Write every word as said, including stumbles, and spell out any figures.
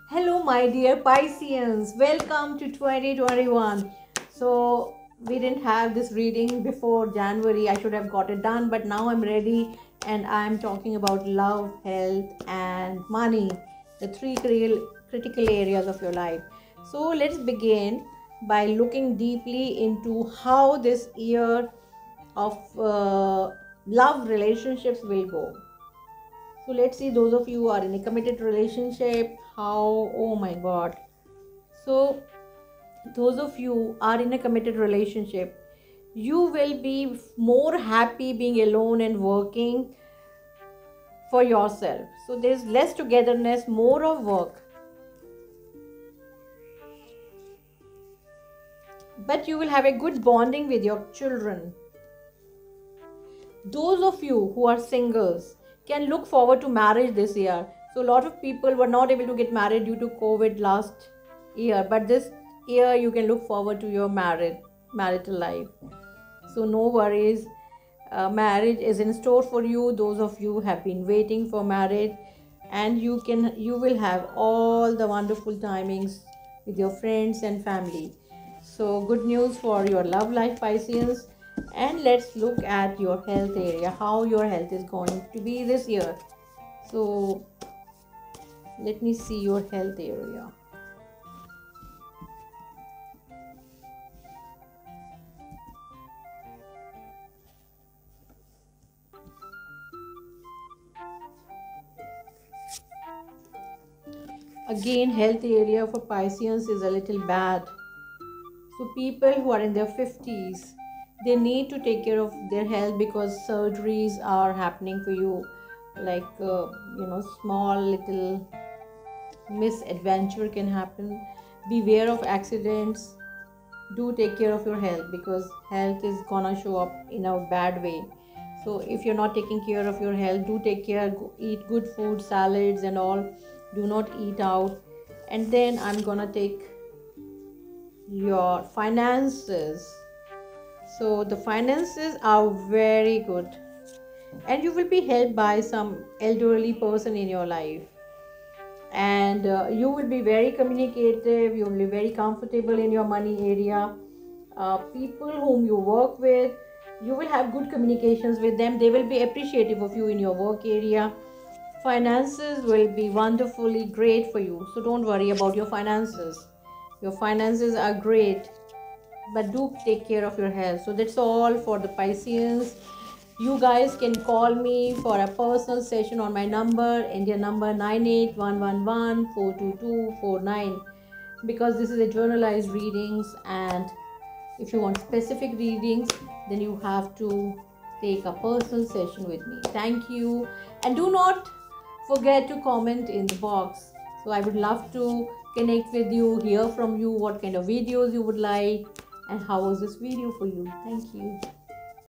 Hello, my dear Pisceans. Welcome to twenty twenty-one. So, we didn't have this reading before January. I should have got it done, but now I'm ready and I'm talking about love, health, and money, the three critical critical areas of your life. So, let's begin by looking deeply into how this year of uh, love relationships will go. So let's see those of you who are in a committed relationship, how, oh my god. So those of you are in a committed relationship, you will be more happy being alone and working for yourself. So there's less togetherness, more of work. But you will have a good bonding with your children. Those of you who are singles can look forward to marriage this year. So a lot of people were not able to get married due to COVID last year, but this year you can look forward to your married marital life. So no worries, uh, marriage is in store for you. Those of you have been waiting for marriage, and you can you will have all the wonderful timings with your friends and family. So good news for your love life, Pisceans. And let's look at your health area, how your health is going to be this year. So let me see your health area. Again, health area for Pisceans is a little bad. So people who are in their fifties, they need to take care of their health because surgeries are happening for you, like uh, you know small little misadventure can happen. Beware of accidents. Do take care of your health because health is gonna show up in a bad way. So if you're not taking care of your health, do take care. Go eat good food, salads and all. Do not eat out. And then I'm gonna take your finances. So the finances are very good, and you will be helped by some elderly person in your life, and uh, you will be very communicative. You will be very comfortable in your money area. Uh, people whom you work with, you will have good communications with them. They will be appreciative of you in your work area. Finances will be wonderfully great for you, so don't worry about your finances. Your finances are great, but do take care of your health. So that's all for the Pisceans. You guys can call me for a personal session on my number, India number nine eight one one one four two two four nine, because this is a journalized readings, and if you want specific readings, then you have to take a personal session with me. Thank you, and do not forget to comment in the box. So I would love to connect with you, hear from you what kind of videos you would like, and how was this video for you. Thank you.